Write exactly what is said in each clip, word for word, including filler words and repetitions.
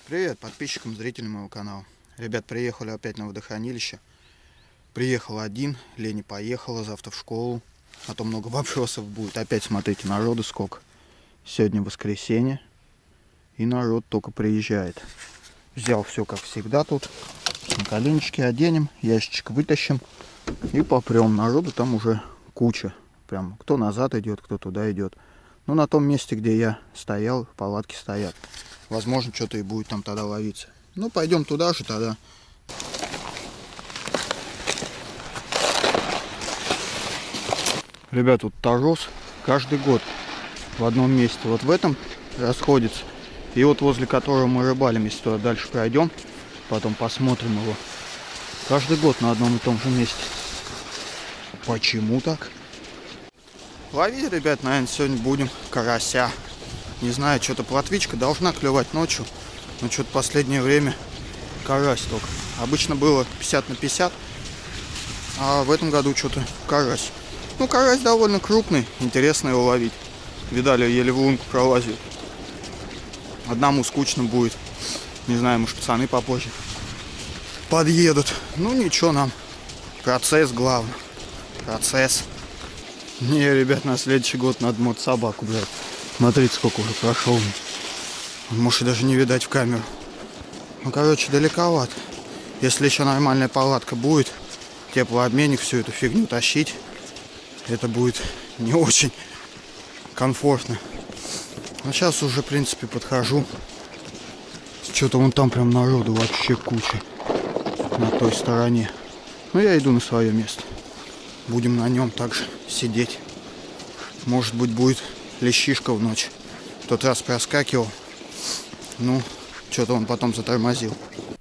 Привет подписчикам, зрителям моего канала. Ребят, приехали опять на водохранилище. Приехал один, Лени поехала завтра в школу. А то много вопросов будет. Опять смотрите, народу сколько. Сегодня воскресенье. И народ только приезжает. Взял все как всегда тут. На коленочки оденем, ящичек вытащим. И попрем. Народу там уже куча. Прям кто назад идет, кто туда идет. Ну, на том месте, где я стоял, палатки стоят. Возможно, что-то и будет там тогда ловиться. Ну, пойдем туда же тогда. Ребят, вот торос каждый год в одном месте. Вот в этом расходится. И вот возле которого мы рыбалим, если туда дальше пройдем, потом посмотрим его. Каждый год на одном и том же месте. Почему так? Ловить, ребят, наверное, сегодня будем карася. Не знаю, что-то плотвичка должна клевать ночью. Но что-то в последнее время карась только. Обычно было пятьдесят на пятьдесят. А в этом году что-то карась. Ну, карась довольно крупный. Интересно его ловить. Видали, еле в лунку пролазил. Одному скучно будет. Не знаю, может, пацаны попозже подъедут. Ну, ничего нам. Процесс главный. Процесс. Не, ребят, на следующий год надо мод собаку брать. Смотрите, сколько уже прошел. Может, даже не видать в камеру. Ну, короче, далековато. Если еще нормальная палатка будет, теплообменник, всю эту фигню тащить, это будет не очень комфортно. Но сейчас уже, в принципе, подхожу. Что-то вон там прям народу вообще куча. На той стороне. Но я иду на свое место. Будем на нем также сидеть. Может быть, будет лещишка в ночь. В тот раз проскакивал. Ну, что-то он потом затормозил.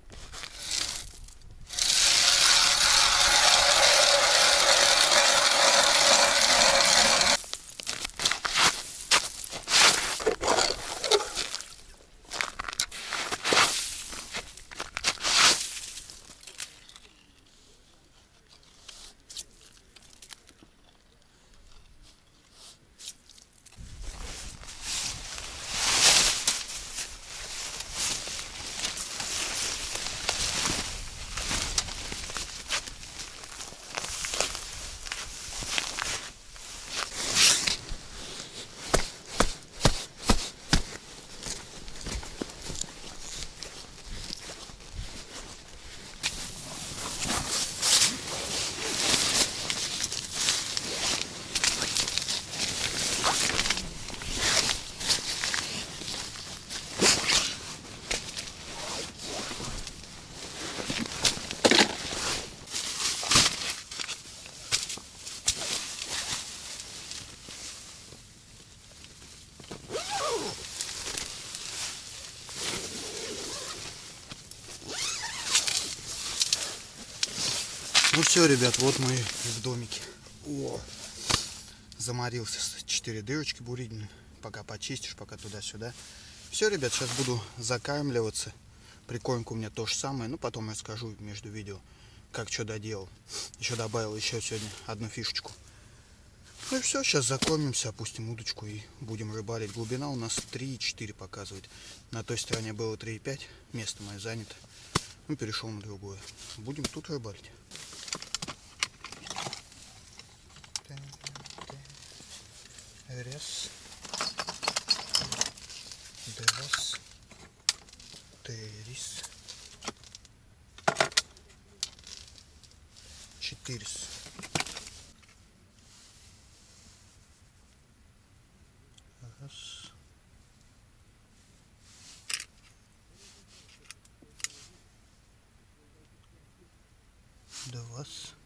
Ну все, ребят, вот мы в домике. О, заморился. Четыре дырочки бурильные. Пока почистишь, пока туда-сюда. Все, ребят, сейчас буду закармливаться. Прикормка у меня то же самое. Ну, потом расскажу между видео, как что доделал. Еще добавил еще сегодня одну фишечку. Ну и все, сейчас закормимся, опустим удочку и будем рыбалить. Глубина у нас три и четыре показывает. На той стороне было три и пять. Место мое занято. Ну, перешел на другое. Будем тут рыбалить. Раз, два, три, четыре. Раз, два.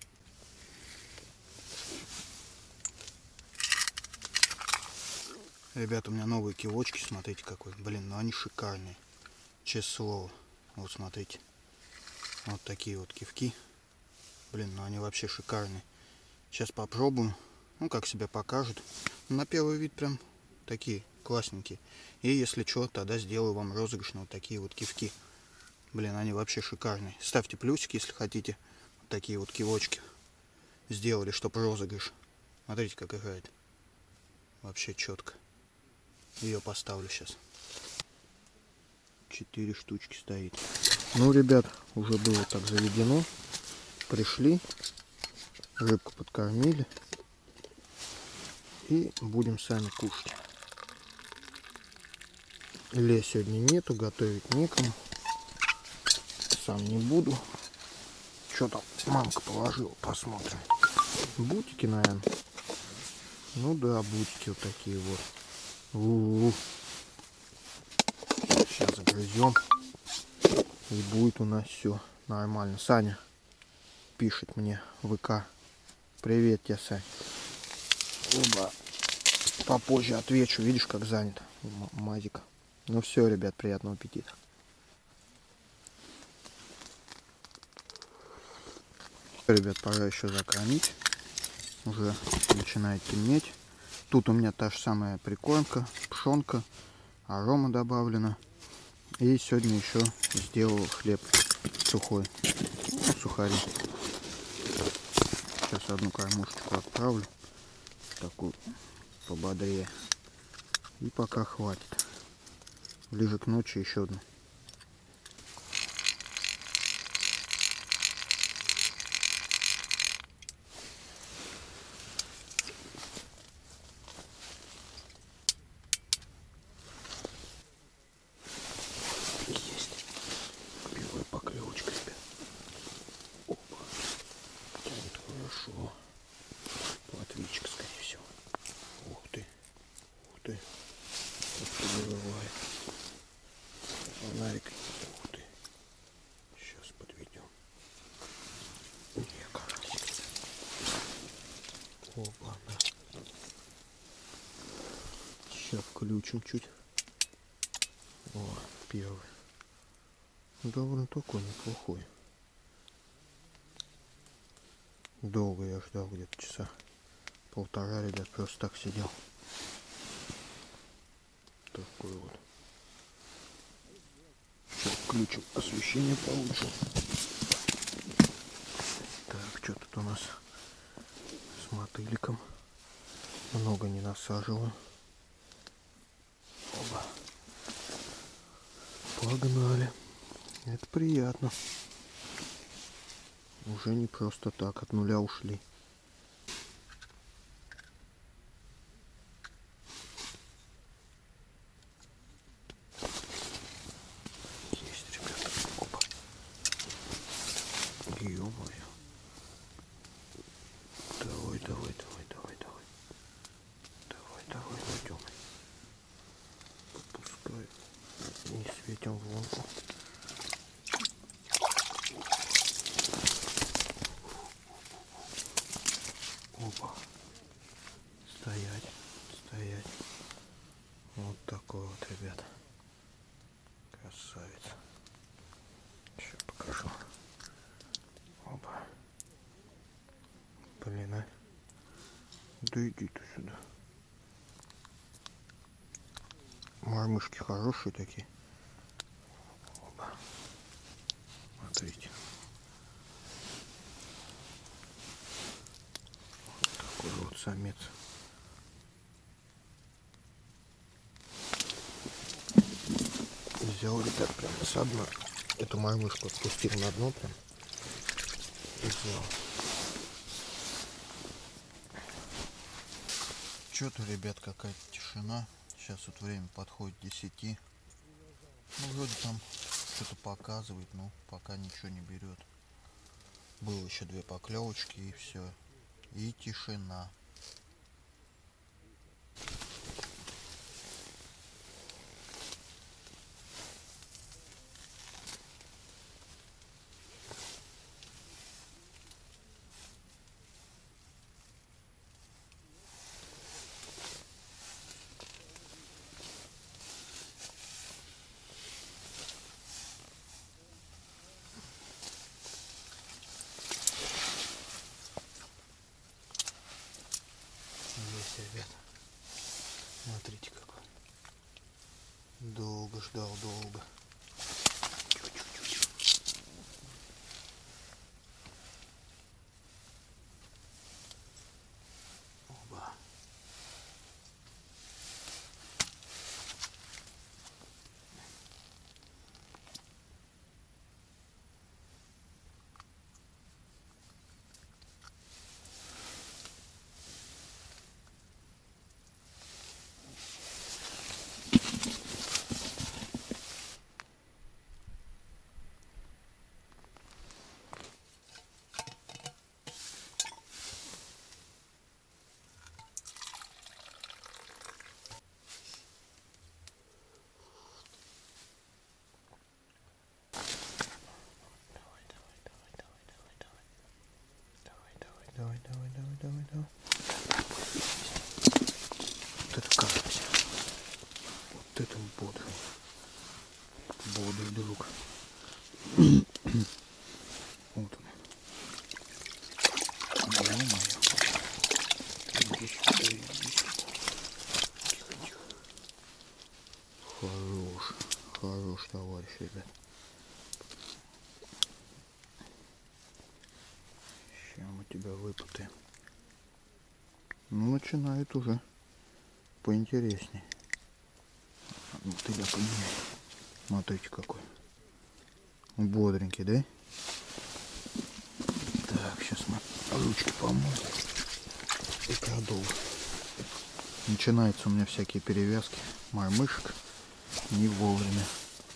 Ребята, у меня новые кивочки, смотрите какой. Блин, ну они шикарные. Честное слово. Вот смотрите. Вот такие вот кивки. Блин, ну они вообще шикарные. Сейчас попробую. Ну, как себя покажут. На первый вид прям такие классненькие. И если что, тогда сделаю вам розыгрыш на вот такие вот кивки. Блин, они вообще шикарные. Ставьте плюсики, если хотите. Вот такие вот кивочки сделали, чтобы розыгрыш. Смотрите, как играет. Вообще четко. Ее поставлю сейчас. четыре штучки стоит. Ну, ребят, уже было так заведено. Пришли, рыбку подкормили. И будем сами кушать. Ле сегодня нету, готовить некому. Сам не буду. Что там мамка положила, посмотрим. Бутики, наверное. Ну да, бутики вот такие вот. У-у-у. Сейчас загрызем. И будет у нас все нормально. Саня пишет мне в ВК. Привет тебе, Сань. Оба. Попозже отвечу. Видишь, как занят мазик. Ну все, ребят, приятного аппетита. Ребят, пора еще закормить. Уже начинает темнеть. Тут у меня та же самая прикормка, пшенка, арома добавлена. И сегодня еще сделал хлеб сухой, ну, сухари. Сейчас одну кормушечку отправлю, такую пободрее. И пока хватит. Ближе к ночи еще одну. Есть. Первая поклевочка, ребят. Опа. Тянет хорошо. Плотвичка, скорее всего. Ух ты. Ух ты. Вот вырывает. Фонарик. Ух ты. Сейчас подведем. Не, карасик. Опа, да. Сейчас включим чуть. О, первый. Довольно такой неплохой. Долго я ждал, где-то часа полтора, ребят, просто так сидел. Такой вот. Сейчас включим освещение получше. Так, что тут у нас с мотыликом? Много не насаживаю. Оба. Погнали. Это приятно. Уже не просто так, от нуля ушли. Есть, ребята. Опа. Ё-моё. Давай, давай, давай, давай, давай. Давай, давай, найдем. Попускай. Не светим в лунку. Опа. Стоять, стоять. Вот такой вот, ребята. Красавец. Сейчас покажу. Опа. Блин, а. Да иди ты сюда. Мормышки хорошие такие. Опа. Смотрите. Вот такой вот самец. Взял, ребят, прям с дна. Эту мормышку отпустил на дно прям. И взял. Что-то, ребят, какая-то тишина. Сейчас вот время подходит к десяти. Ну, вроде там что-то показывает, но пока ничего не берет. Было еще две поклевочки и все. И тишина. Есть, ребят. Смотрите какой. Долго ждал, долго. Оба. давай. Вот это карась. Вот это бодрый. Бодрый друг. Вот он. Ё-моё. Иди сюда, иди сюда. Тихо, тихо. Хорош. Хорош, товарищ, ребят. Сейчас мы тебя выпутаем. Ну, начинает уже поинтереснее. Ну, ты да поднимай. Смотрите какой. Бодренький, да? Так, сейчас мы ручки помоем и продолжим. Начинаются у меня всякие перевязки мормышек не вовремя.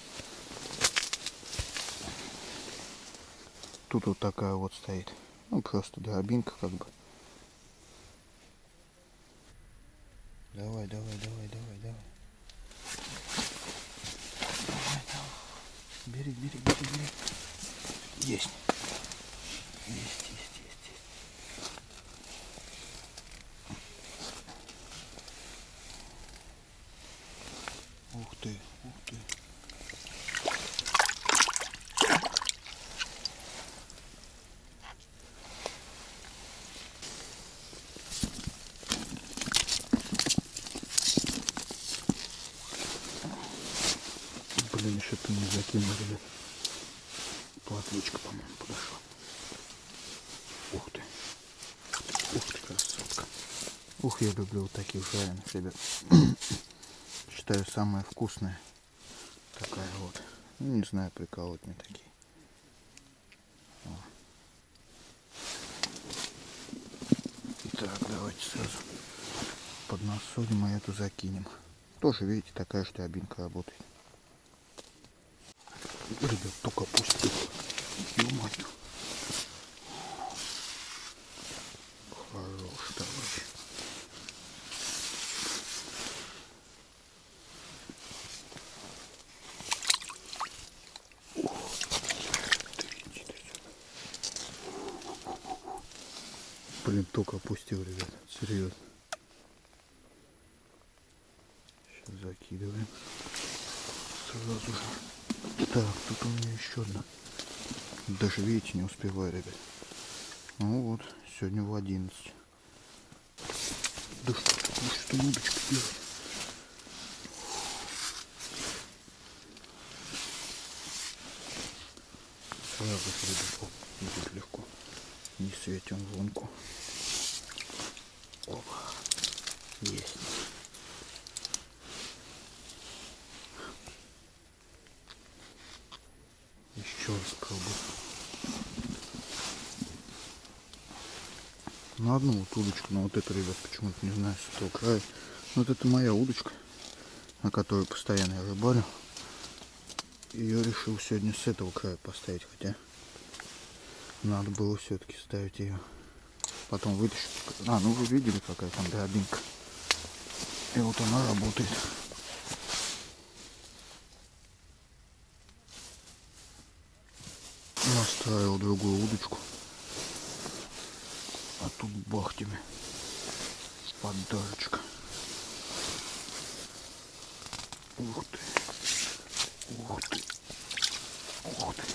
Тут вот такая вот стоит. Ну, просто дробинка как бы. Давай, давай, давай, давай, давай. Давай, давай. Бери, бери, бери, бери. Есть. Есть, есть, есть, есть. Ух ты, ух ты. Блин, еще ты не закинул, ребят. Платвичка, по-моему, подошла. Ух ты. Ух ты, красотка. Ух, я люблю вот таких жареных, ребят. Считаю, самая вкусная. Такая вот. Ну, не знаю, приколоть мне такие. О. Так, давайте сразу поднасолим, а эту закинем. Тоже, видите, такая же дробинка работает. Ребят, только пустил. Ё-моё. Хорош, товарищ. Блин, только опустил, ребят. Серьезно. Сейчас закидываем. Сразу же. Так, тут у меня еще одна. Даже, видите, не успеваю, ребят. Ну вот, сегодня в одиннадцать. Да что, ну что удочка делает? Сразу же, ребят, оп, идет легко. Не светим в лунку. Опа. Есть. Еще раз пробую. На одну вот удочку, но вот эту, ребят, почему-то не знаю, с этого края. Вот это моя удочка, на которой постоянно я рыбалю. Ее решил сегодня с этого края поставить, хотя надо было все-таки ставить ее. Потом вытащить. А, ну вы видели, какая там дробинка. И вот она работает. Настраивал другую удочку. А тут бах тебе. Подарочка. Ух ты. Ух ты. Ух ты.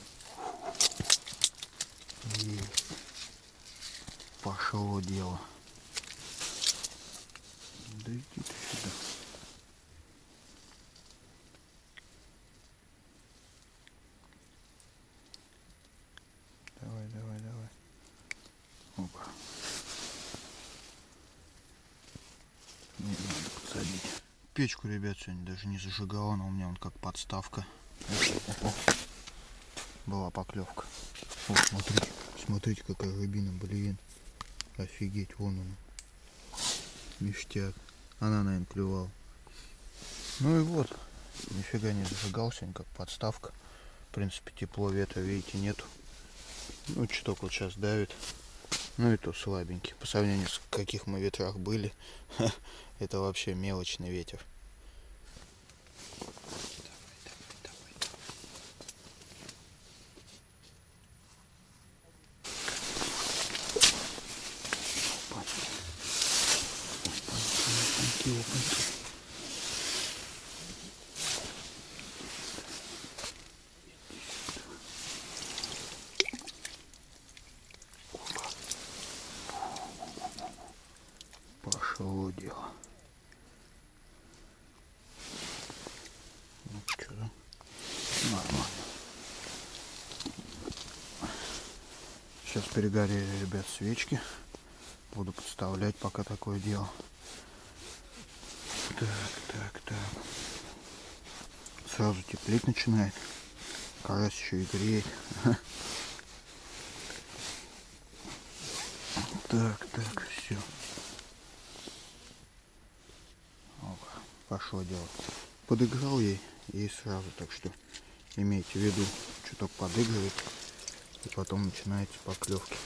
Есть. Пошло дело. Да иди ты сюда. Давай, давай, давай. Опа. Не надо подсадить. Печку, ребят, сегодня даже не зажигала, она у меня вон как подставка. Была поклевка. Вот, смотрите, смотрите, какая рыбина, блин. Офигеть, вон она. Ништяк. Она, наверное, клювала. Ну и вот, нифига не зажигал сегодня, как подставка. В принципе, тепло, ветра, видите, нету. Ну, чуток вот сейчас давит. Ну и то слабенький. По сравнению с каких мы ветрах были, это вообще мелочный ветер. Давай, давай, давай. дело. Ну что, да? Нормально. Сейчас перегорели, ребят, свечки. Буду подставлять пока такое дело. Так, так, так. Сразу теплеть начинает. Карась еще и греет. Так, так, все. Пошло дело. Подыграл ей и сразу, так что имейте в виду, чуток подыгрывает, и потом начинается поклевки.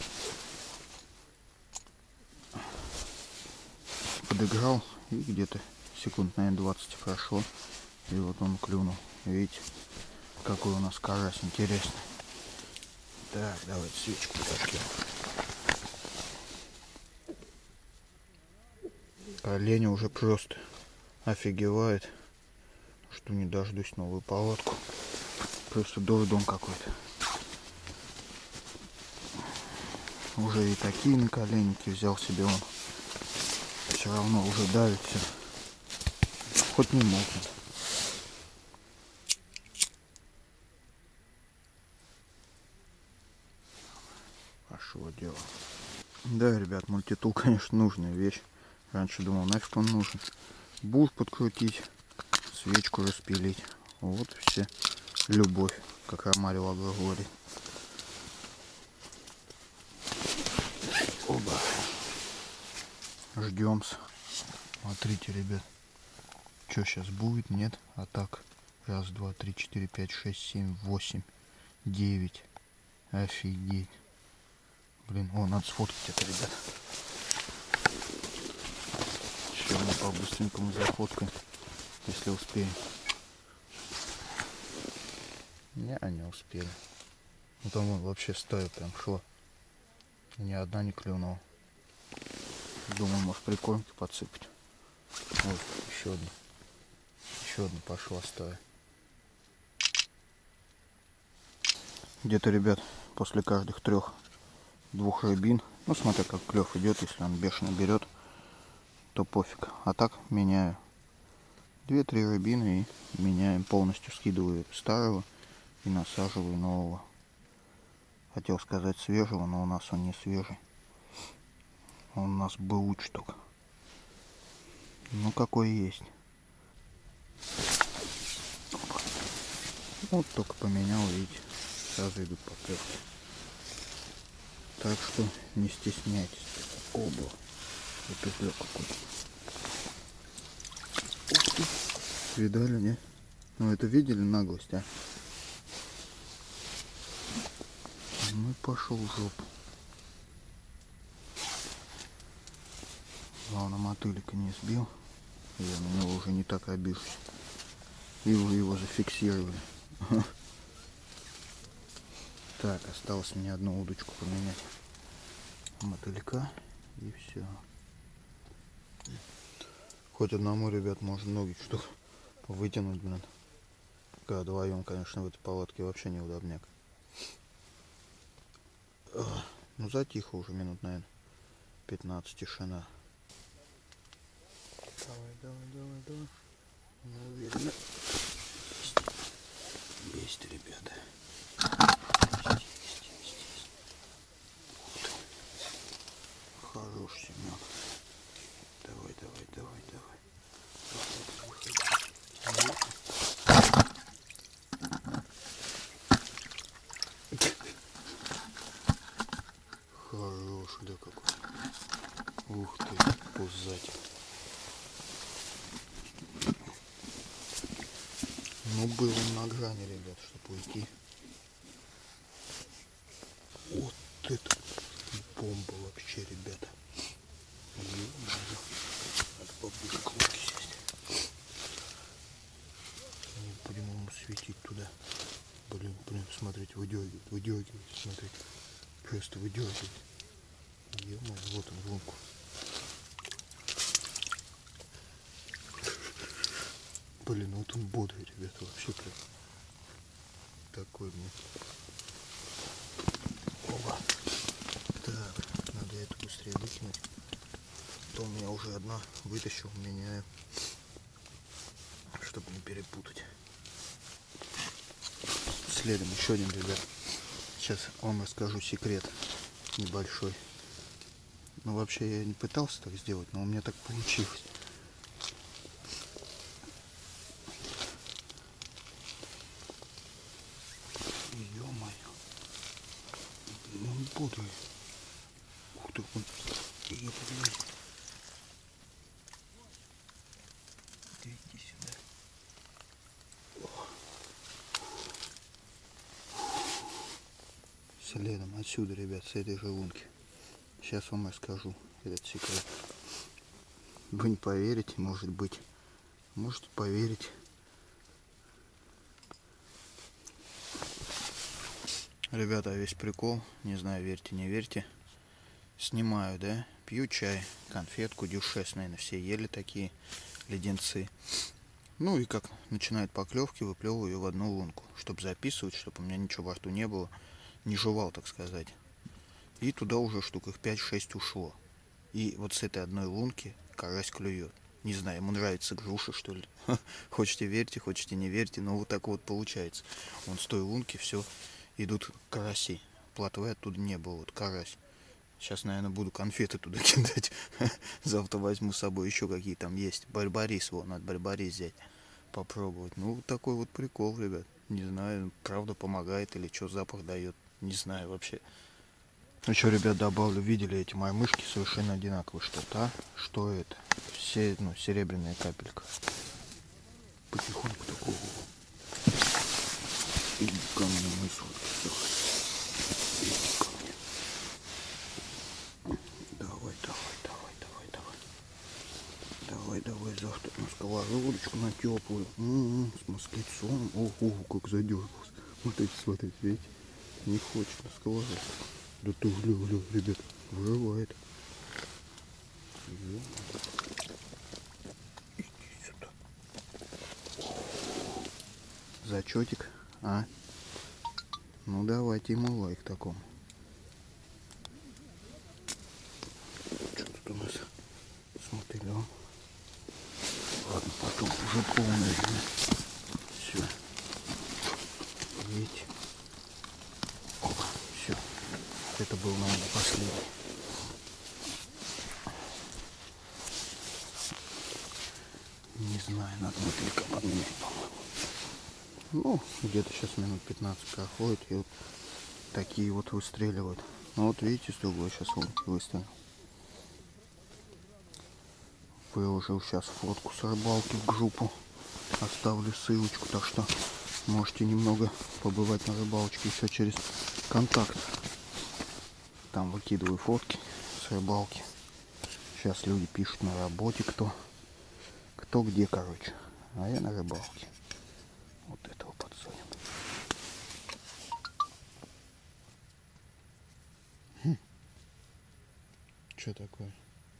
Подыграл, и где-то секунд, наверное, двадцать прошло, и вот он клюнул. Видите, какой у нас карась интересный. Так, давайте свечку подожгем. Олень уже просто офигевает, что не дождусь новую палатку. Просто дурдом какой-то. Уже и такие наколенники взял себе он. Все равно уже давит все. Хоть не мокнет. Пошло дело. Да, ребят, мультитул, конечно, нужная вещь. Раньше думал, нафиг он нужен. Бур подкрутить, свечку распилить. Вот все. Любовь, как Ромарио Агро говорит. Оба. Ждем-с. Смотрите, ребят. Что сейчас будет? Нет? А так. Раз, два, три, четыре, пять, шесть, семь, восемь, девять. Офигеть. Блин, о, надо сфоткать это, ребят. Еще мы по-быстренькому зафоткаем, если успеем. Не, не успели. Ну там вон, вообще стая прям шла. Ни одна не клюнула. Думаю, может прикормки подсыпать. Вот, еще одна. Еще одна пошла стая. Где-то, ребят, после каждых трех двух рыбин, ну смотря как клев идет, если он бешено берет, то пофиг. А так меняю две-три рыбины и меняем, полностью скидываю старого и насаживаю нового. Хотел сказать свежего, но у нас он не свежий. Он у нас бэуч только. Ну какой есть. Вот только поменял, видите, сразу идут поклевки. Так что не стесняйтесь. Оба. Запетлёк какой-то. Ух ты. Видали, нет? Ну это видели наглость, а? Ну и пошел в жопу. Главное, мотылька не сбил. Я на него уже не так обижусь. И вы его зафиксировали. Так, осталось мне одну удочку поменять. Мотылька и все. Хоть одному, ребят, можно ноги что вытянуть, блин. Когда вдвоем, конечно, в этой палатке вообще неудобняк. Ну затихло уже минут, наверное, пятнадцать, тишина. Давай, давай, давай, давай. Ну, видно. Есть, есть, ребята. Есть, есть, есть, есть. Вот. Хорош, Семен. Давай, давай, давай, давай. Хорош, да какой. Ух ты, пузатик. Ну был он на грани, ребят, чтобы уйти. Вот это бомба вообще, ребята. Надо поближе к лодке сесть. Не будем ему светить туда. Блин, блин, смотрите, выдергивает, выдергивает, смотрите. Просто выдергивает. Ё-моё, вот он в лунку. Блин, вот он бодрый, ребята, вообще прям такой мне. Оба. Так, надо это быстрее выкинуть. То у меня уже одна вытащил, меняю, чтобы не перепутать. Следом еще один, ребят. Сейчас вам расскажу секрет небольшой. Ну, вообще я не пытался так сделать, но у меня так получилось. Ё-моё. Ну, бодрый. Ух ты, он. Я подумал. Иди сюда. Следом отсюда, ребят, с этой же лунки. Сейчас вам расскажу этот секрет. Вы не поверите, может быть. Можете поверить. Ребята, весь прикол, не знаю, верьте, не верьте. Снимаю, да, пью чай, конфетку, дюшес, наверное, все ели такие леденцы. Ну и как начинает поклевки, выплевываю ее в одну лунку, чтобы записывать, чтобы у меня ничего во рту не было, не жевал, так сказать. И туда уже штук их пять-шесть ушло. И вот с этой одной лунки карась клюет. Не знаю, ему нравится груша, что ли. Хотите верьте, хотите не верьте, но вот так вот получается. Вон с той лунки все идут караси. Плотвы оттуда не было, вот карась. Сейчас, наверное, буду конфеты туда кидать. Завтра возьму с собой еще какие там есть. Барбарис, вон, надо барбарис взять. Попробовать. Ну, вот такой вот прикол, ребят. Не знаю, правда помогает или что запах дает. Не знаю вообще. Еще, ребят, добавлю, видели эти мои мышки совершенно одинаковые. Что-то, а? Что это? Все, ну, серебряная капелька. Потихоньку такого. Иди ко мне, мой сладкий. Иди ко мне. Давай, давай, давай, давай, давай. Давай, давай, завтра на сковородочку, на теплую. М-м, с маслицом. Ого, как задергался. Смотрите, смотрите, видите? Не хочет на сковородку. Да ты, гля, гля, ребят, вырывает. Иди сюда. Зачетик, а? Ну давайте ему лайк такому. Что тут у нас? Смотри, да? Ладно, потом уже полное. Все. Видите? Опа, все. Это был, наверное, последний. Не знаю, надо мотылька подменять, по-моему. Ну, где-то сейчас минут пятнадцать проходит, и вот такие вот выстреливают. Ну вот видите, с другой сейчас он выстрелил. Выложил сейчас фотку с рыбалки в группу. Оставлю ссылочку, так что можете немного побывать на рыбалочке еще через контакт. Там выкидываю фотки с рыбалки. Сейчас люди пишут на работе, кто кто где, короче. А я на рыбалке. Вот этого подсунем. Хм. Что такое?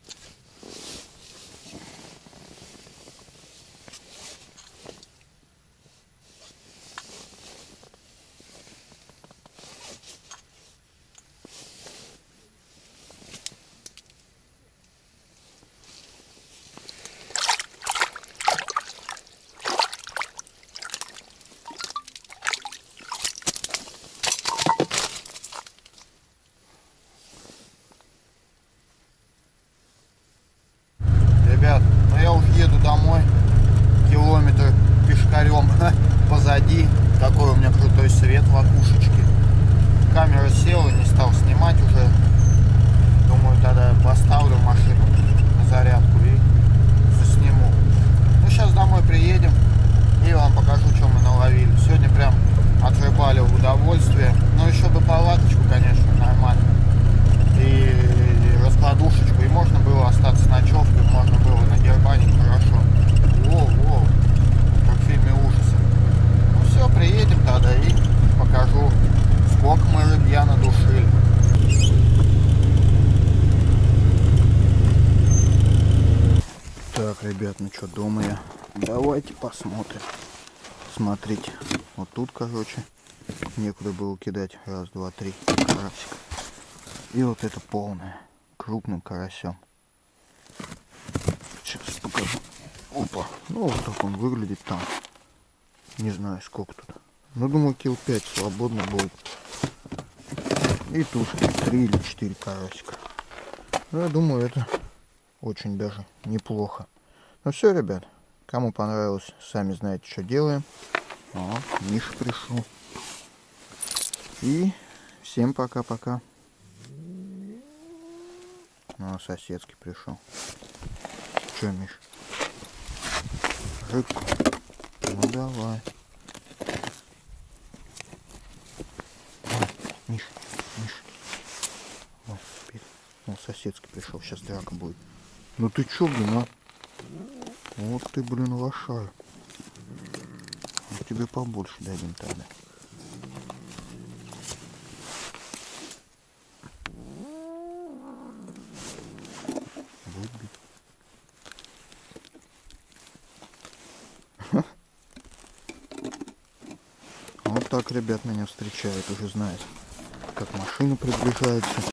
Ребят, ну я уже еду домой. Километр пешкарем позади. Такой у меня крутой свет в окушечке. Камера села, не стал снимать уже. Думаю, тогда поставлю машину на зарядку и засниму. Ну, сейчас домой приедем и вам покажу, что мы наловили. Сегодня прям отрыбалил в удовольствие. Но еще бы палаточку, конечно, нормально. И раскладушечку. И можно было остаться с ночевкой, можно было надербанить хорошо. Воу, воу, как в фильме ужасов. Ну все, приедем тогда и покажу, сколько мы рыбья надушили. Так, ребят, ну что, дома я. Давайте посмотрим. Смотрите, вот тут, короче, некуда было кидать. Раз, два, три, карасик. И вот это полное, крупным карасем. Опа. Ну вот так он выглядит там. Не знаю сколько тут. Ну думаю кило пять свободно будет. И тут три или четыре карасика. Ну я думаю это очень даже неплохо. Ну все, ребят. Кому понравилось, сами знаете, что делаем. О, Миша пришел. И всем пока-пока. Ну, соседский пришел. Че, Миш? Рыбку. Ну давай. Миш, Миш. О, ну, соседский пришел, сейчас драка будет. Ну ты че, блин, а? Вот ты, блин, лошара. Тебе побольше дадим тогда. Будет бить. Вот так, ребят, меня встречают, уже знают, как машина приближается.